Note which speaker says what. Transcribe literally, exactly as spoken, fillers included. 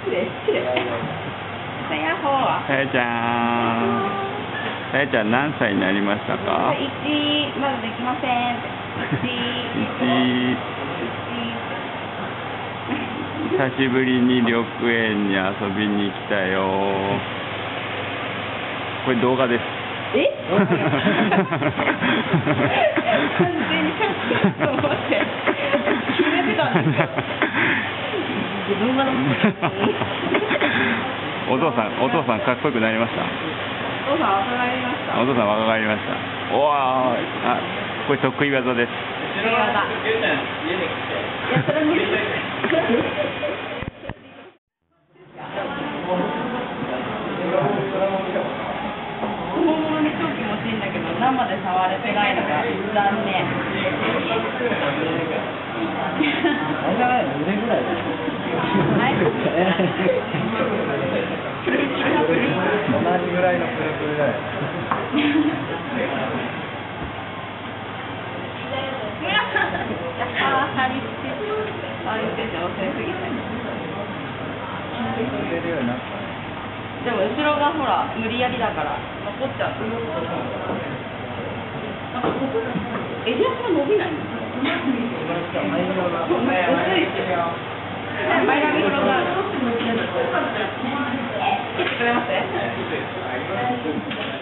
Speaker 1: 失礼失礼。さやほー。
Speaker 2: さやちゃん。さやちゃん何歳になりましたか？
Speaker 1: 一まだできません。一
Speaker 2: 一。久しぶりに緑園に遊びに来たよ。これ動画です。
Speaker 1: え？完全に写真と思って決めてたんですよ。動画の
Speaker 2: お父さん、お父さんかっこよくなりました。
Speaker 1: お父さん若返りました。
Speaker 2: お父さん若返りました。おお、あ、これ得意技です。
Speaker 1: 得意技。いや、それ無理。本物に超気持ちいいんだけど、生で触れてないのが残念。
Speaker 3: あれじゃないの？腕ぐらいだよ。
Speaker 1: はい。
Speaker 3: 同じぐらいのプルプルだよ。
Speaker 1: あー、張り付け、張り付けて遅すぎて。
Speaker 3: 出るようになった。
Speaker 1: でも後ろがほら無理やりだから残っちゃう。なんかここ襟足が伸びないの。薄いですよ。マイナビフロガール。切ってくれます？